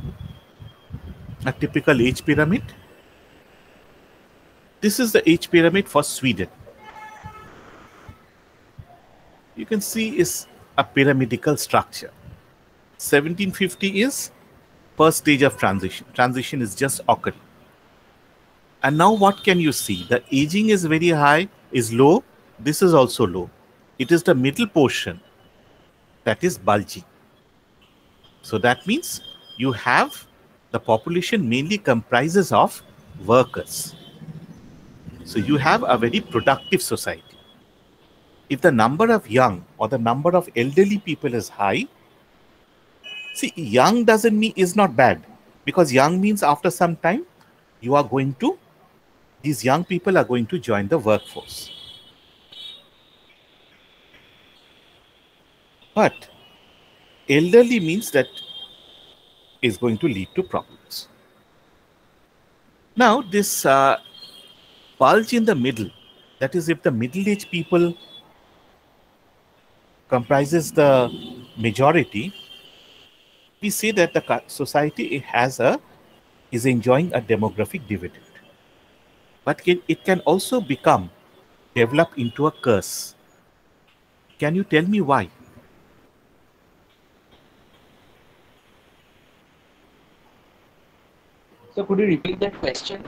a typical age pyramid. This is the age pyramid for Sweden. You can see is a pyramidical structure. seventeen fifty is first stage of transition. Transition is just occurring. And now what can you see? The aging is very high, is low. This is also low. It is the middle portion that is bulging. So that means you have the population mainly comprises of workers. So you have a very productive society. If the number of young or the number of elderly people is high, see, young doesn't mean is not bad, because young means after some time you are going to, these young people are going to join the workforce. But elderly means that is going to lead to problems. Now this uh, bulge in the middle, that is if the middle-aged people comprises the majority, we say that the society has a is enjoying a demographic dividend. But it, it can also become develop into a curse. Can you tell me why? So could you repeat that question?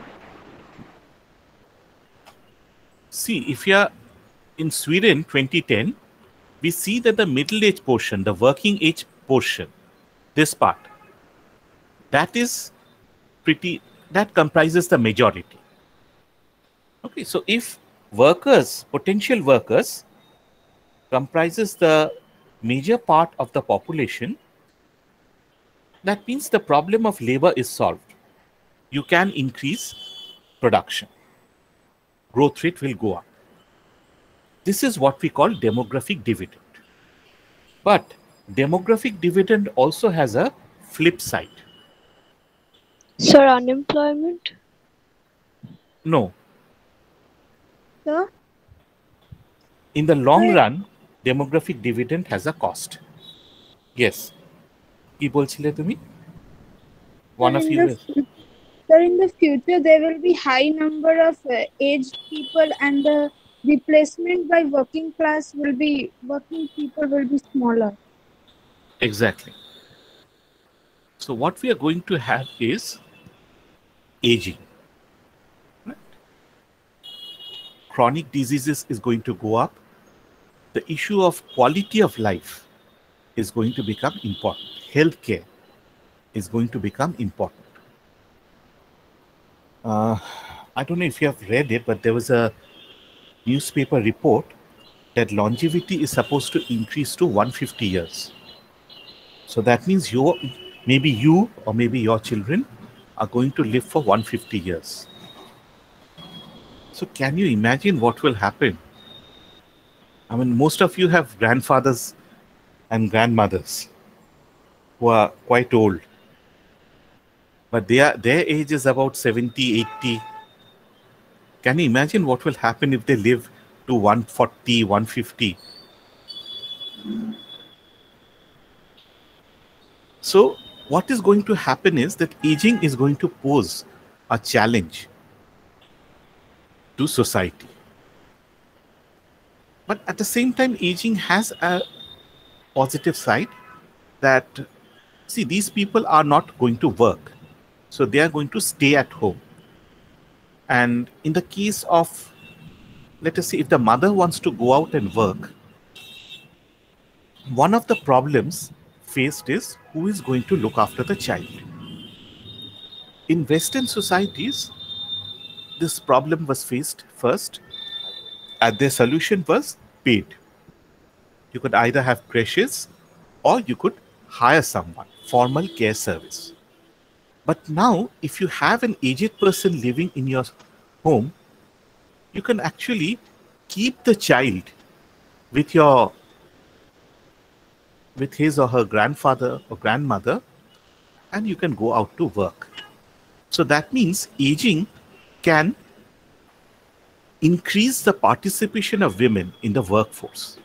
See, if you are in Sweden twenty ten, we see that the middle age portion, the working age portion, this part, that is pretty, that comprises the majority. Okay, so if workers, potential workers, comprises the major part of the population, that means the problem of labor is solved. You can increase production. Growth rate will go up. This is what we call demographic dividend. But demographic dividend also has a flip side. Sir, unemployment? No. Sir? In the long Sir. run, demographic dividend has a cost. Yes. কি বলছিলে তুমি? One Sir, of in you the is. fu- Sir, in the future, there will be high number of uh, aged people, and the replacement by working class will be working people will be smaller. Exactly. So what we are going to have is aging. Right? Chronic diseases is going to go up. The issue of quality of life is going to become important. Healthcare is going to become important. Uh, I don't know if you have read it, but there was a newspaper report that longevity is supposed to increase to one hundred fifty years. So that means you, maybe you or maybe your children are going to live for one hundred fifty years. So can you imagine what will happen? I mean, most of you have grandfathers and grandmothers who are quite old. But they are, their age is about seventy, eighty. Can you imagine what will happen if they live to one forty, one fifty? So what is going to happen is that aging is going to pose a challenge to society. But at the same time, aging has a positive side that, see, these people are not going to work. So they are going to stay at home. And in the case of, let us say, if the mother wants to go out and work, one of the problems faced is who is going to look after the child. In Western societies, this problem was faced first, and their solution was paid. You could either have creches or you could hire someone, formal care service. But now, if you have an aged person living in your home, you can actually keep the child with your with his or her grandfather or grandmother, and you can go out to work. So that means aging can increase the participation of women in the workforce.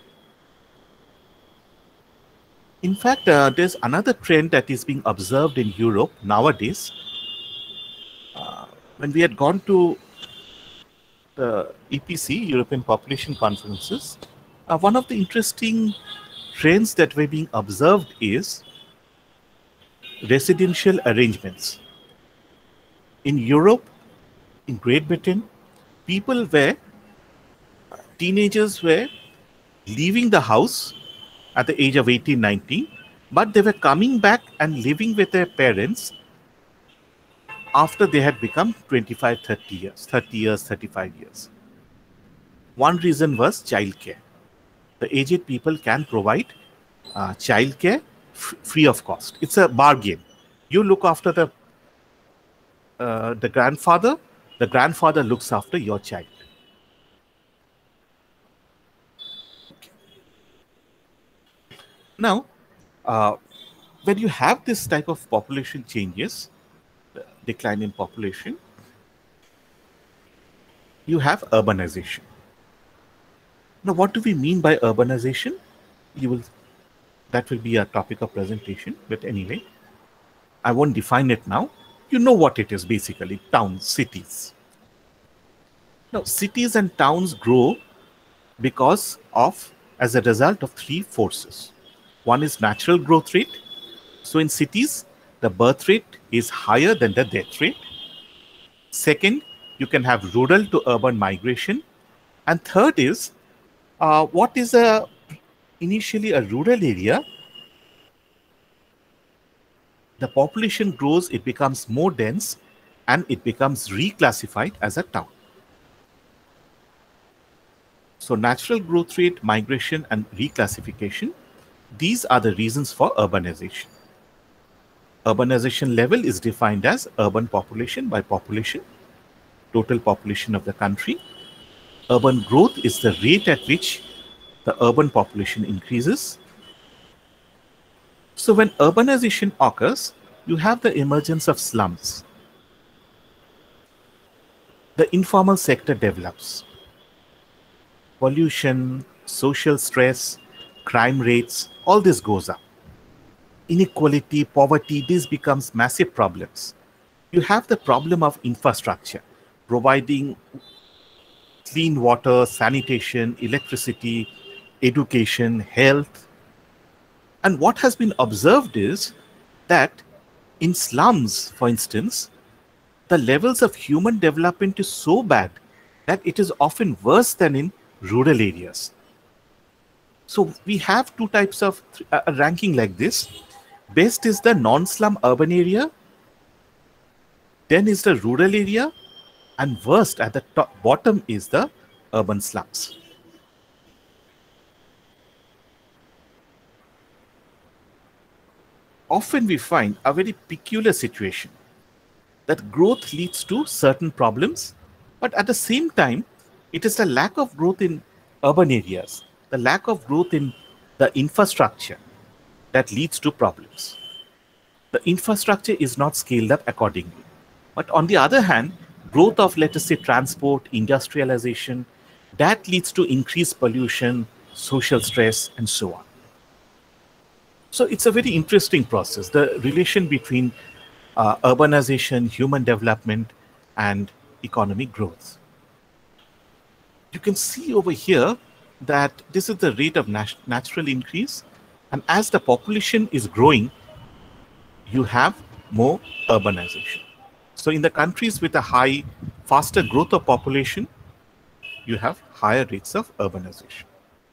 In fact, uh, there's another trend that is being observed in Europe nowadays. Uh, when we had gone to the E P C, European Population Conferences, uh, one of the interesting trends that were being observed is residential arrangements. In Europe, in Great Britain, people were, teenagers were leaving the house at the age of eighteen, nineteen, but they were coming back and living with their parents after they had become twenty-five, thirty years, thirty years, thirty-five years. One reason was childcare. The aged people can provide uh, childcare f- free of cost. It's a bargain. You look after the uh, the grandfather, the grandfather looks after your child. Now, uh, when you have this type of population changes, the decline in population, you have urbanization. Now, what do we mean by urbanization? You will, that will be a topic of presentation, but anyway, I won't define it now. You know what it is basically, towns, cities. Now, cities and towns grow because of, as a result of three forces. One is natural growth rate. So in cities, the birth rate is higher than the death rate. Second, you can have rural to urban migration. And third is, uh, what is a initially a rural area? The population grows, it becomes more dense, and it becomes reclassified as a town. So natural growth rate, migration, and reclassification, these are the reasons for urbanization. Urbanization level is defined as urban population by population, total population of the country. Urban growth is the rate at which the urban population increases. So when urbanization occurs, you have the emergence of slums. The informal sector develops. Pollution, social stress, crime rates, all this goes up. Inequality, poverty, this becomes massive problems. You have the problem of infrastructure, providing clean water, sanitation, electricity, education, health. And what has been observed is that in slums, for instance, the levels of human development is so bad that it is often worse than in rural areas. So we have two types of uh, a ranking like this. Best is the non-slum urban area, then is the rural area, and worst at the top, bottom is the urban slums. Often we find a very peculiar situation that growth leads to certain problems, but at the same time, it is the lack of growth in urban areas, the lack of growth in the infrastructure that leads to problems. The infrastructure is not scaled up accordingly. But on the other hand, growth of, let us say, transport, industrialization, that leads to increased pollution, social stress, and so on. So it's a very interesting process, the relation between uh, urbanization, human development, and economic growth. You can see over here that this is the rate of nat natural increase, and as the population is growing, you have more urbanization. So in the countries with a high, faster growth of population, you have higher rates of urbanization.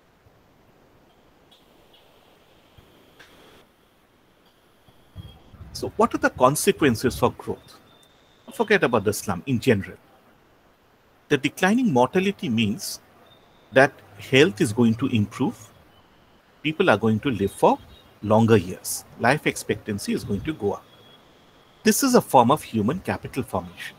So what are the consequences for growth? Forget about the slum in general. The declining mortality means that health is going to improve. People are going to live for longer years. Life expectancy is going to go up. This is a form of human capital formation.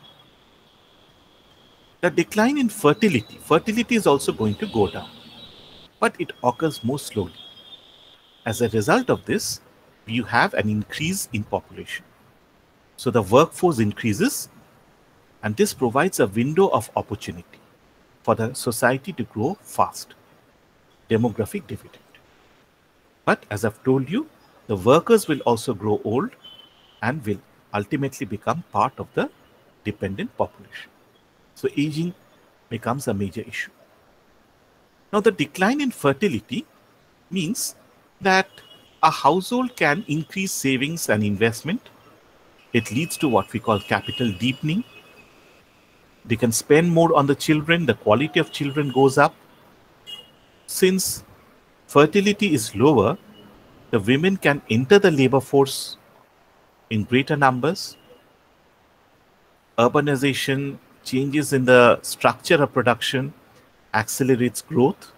The decline in fertility. Fertility is also going to go down, but it occurs more slowly. As a result of this, you have an increase in population. So the workforce increases, and this provides a window of opportunity for the society to grow fast. Demographic dividend. But as I've told you, the workers will also grow old and will ultimately become part of the dependent population. So aging becomes a major issue. Now the decline in fertility means that a household can increase savings and investment. It leads to what we call capital deepening. They can spend more on the children, the quality of children goes up. Since fertility is lower, the women can enter the labor force in greater numbers. Urbanization, changes in the structure of production accelerates growth.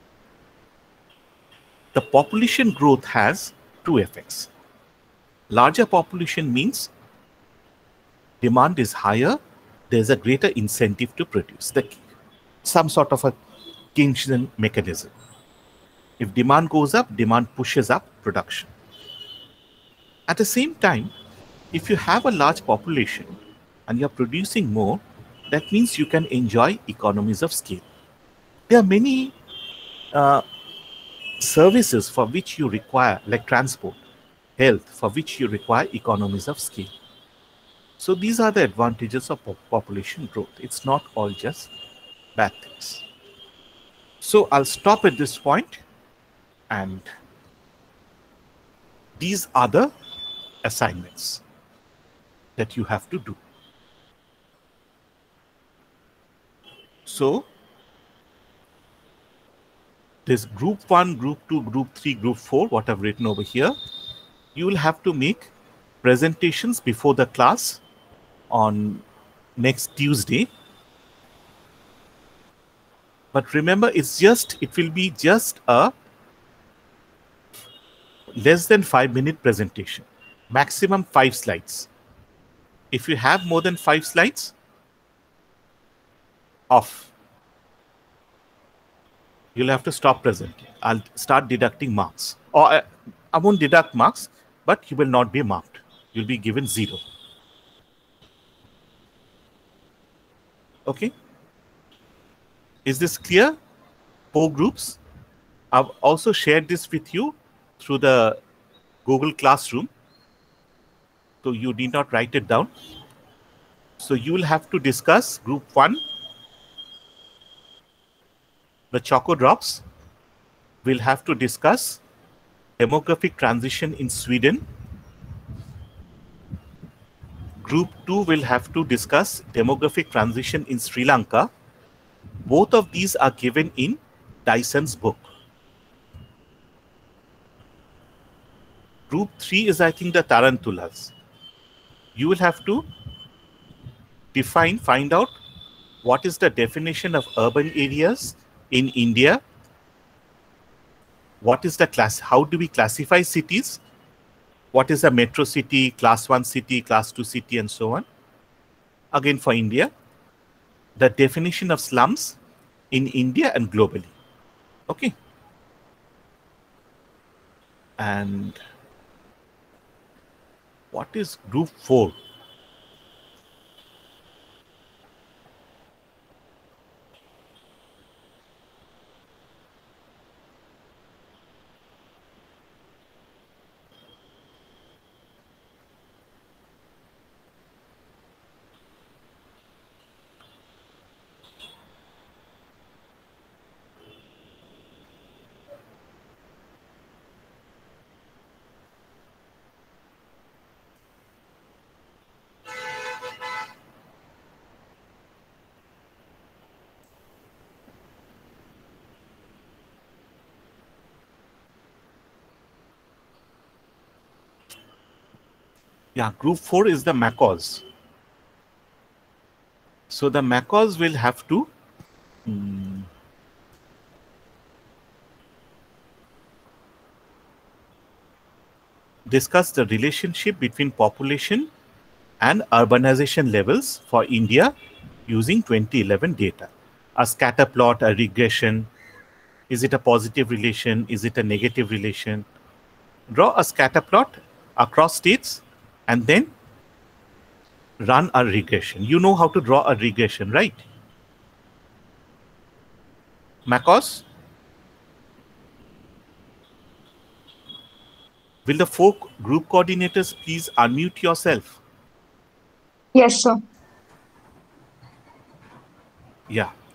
The population growth has two effects. Larger population means demand is higher, there's a greater incentive to produce, the, some sort of a Keynesian mechanism. If demand goes up, demand pushes up production. At the same time, if you have a large population and you're producing more, that means you can enjoy economies of scale. There are many uh, services for which you require, like transport, health, for which you require economies of scale. So these are the advantages of population growth. It's not all just bad things. So I'll stop at this point, and these are the assignments that you have to do. So this group one, group two, group three, group four, what I've written over here, you will have to make presentations before the class on next Tuesday. But remember, it's just, it will be just a less than five minute presentation. maximum five slides. If you have more than five slides, off. You'll have to stop presenting. I'll start deducting marks. Or I, I won't deduct marks, but you will not be marked. You'll be given zero. Okay? Is this clear? Four groups. I've also shared this with you through the Google Classroom. So you need not write it down. So you will have to discuss group one, the Choco Drops. We'll have to discuss demographic transition in Sweden. Group two will have to discuss demographic transition in Sri Lanka. Both of these are given in Dyson's book. Group three is, I think, the Tarantulas. You will have to define, find out what is the definition of urban areas in India. What is the class? How do we classify cities? What is a metro city, class one city, class two city, and so on? Again, for India, the definition of slums in India and globally. Okay. And what is group four? Yeah, group four is the M A C Os. So the M A C Os will have to um, discuss the relationship between population and urbanization levels for India using twenty eleven data. A scatter plot, a regression. Is it a positive relation? Is it a negative relation? Draw a scatter plot across states and then run a regression. You know how to draw a regression, right? M A C Os? Will the four group coordinators please unmute yourself? Yes, sir. Yeah.